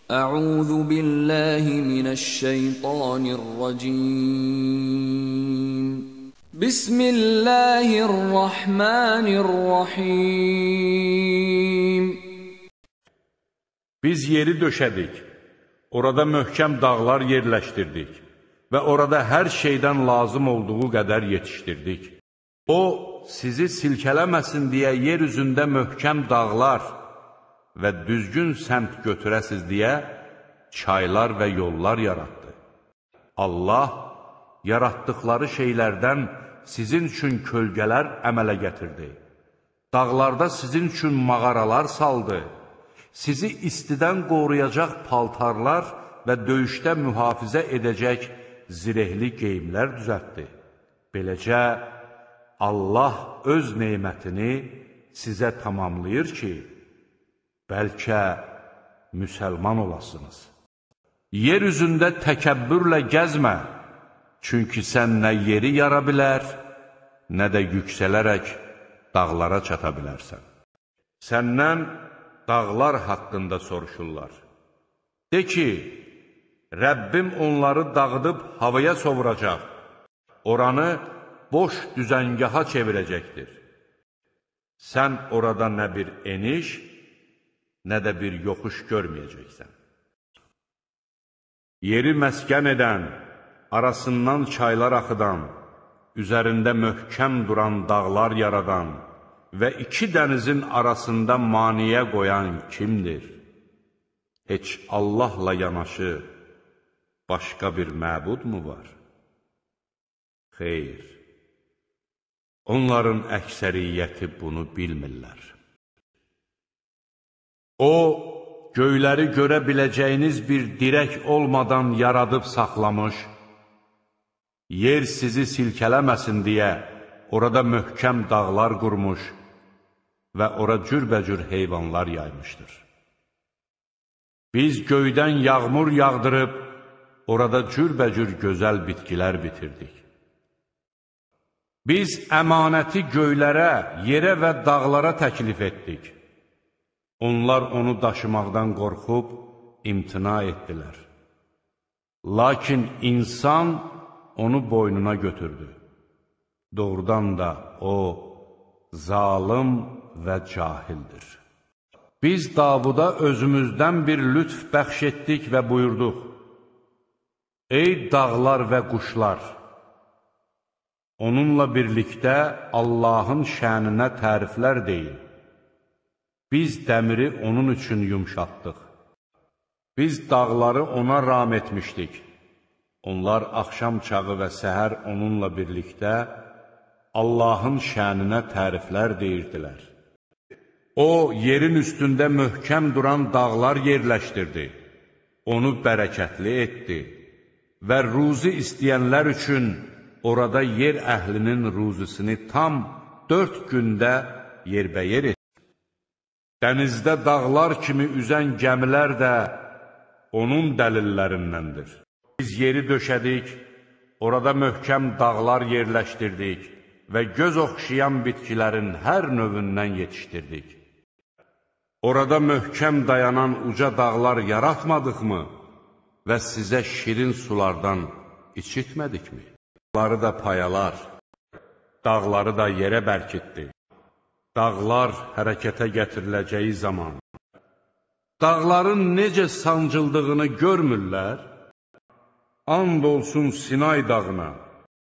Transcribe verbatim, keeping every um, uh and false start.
أعوذ بالله من الشيطان الرجيم بسم الله الرحمن الرحيم Biz yeri döşədik, orada möhkəm dağlar yerləşdirdik və orada hər şeydən lazım olduğu qədər yetişdirdik. O, sizi silkələməsin deyə yer üzündə möhkəm dağlar və düzgün səmt götürəsiz deyə çaylar və yollar yaratdı. Allah yaratdıqları şeylərdən sizin üçün kölgələr əmələ gətirdi. Dağlarda sizin üçün mağaralar saldı. Sizi istidən qoruyacaq paltarlar və döyüşdə mühafizə edəcək zirehli geyimlər düzəltdi. Beləcə, Allah öz neymətini sizə tamamlayır ki, bəlkə müsəlman olasınız. Yer üzündə təkəbbürlə gəzmə, çünki sən nə yeri yara bilər, nə də yüksələrək dağlara çata bilərsən. Səndən dağlar haqqında soruşurlar. De ki, Rəbbim onları dağıdıb havaya sovuracaq, oranı boş düzəngaha çevirəcəkdir. Sən orada nə bir eniş, nə də bir yoxuş görməyəcəksən. Yeri məskən edən, arasından çaylar axıdan, üzərində möhkəm duran dağlar yaradan və iki dənizin arasında maniyə qoyan kimdir? Heç Allahla yanaşı başqa bir məbud mu var? Xeyr, onların əksəriyyəti bunu bilmirlər. O, göyləri görə biləcəyiniz bir dirək olmadan yaradıb saxlamış, yer sizi silkələməsin deyə orada möhkəm dağlar qurmuş və ora cürbəcür heyvanlar yaymışdır. Biz göydən yağmur yağdırıb, orada cürbəcür gözəl bitkilər bitirdik. Biz əmanəti göylərə, yerə və dağlara təklif etdik. Onlar onu daşımaqdan qorxub, imtina etdilər. Lakin insan onu boynuna götürdü. Doğrudan da o, zalım və cahildir. Biz Davuda özümüzdən bir lütf bəxş etdik və buyurduq. Ey dağlar və quşlar! Onunla birlikdə Allahın şəninə təriflər deyin. Biz dəmiri onun üçün yumşatdıq. Biz dağları ona ram etmişdik. Onlar axşam çağı və səhər onunla birlikdə Allahın şəninə təriflər deyirdilər. O, yerin üstündə möhkəm duran dağlar yerləşdirdi. Onu bərəkətli etdi və ruzi istəyənlər üçün orada yer əhlinin ruzisini tam dörd gündə yerbəyer etdi. Dənizdə dağlar kimi üzən gəmilər də onun dəlillərindəndir. Biz yeri döşədik, orada möhkəm dağlar yerləşdirdik və göz oxşayan bitkilərin hər növündən yetişdirdik. Orada möhkəm dayanan uca dağlar yaratmadıqmı və sizə şirin sulardan içitmədikmi? Dağları da payalar, dağları da yerə bərkitdi. Dağlar hərəkətə gətiriləcəyi zaman, dağların necə sancıldığını görmürlər? And olsun Sinay dağına,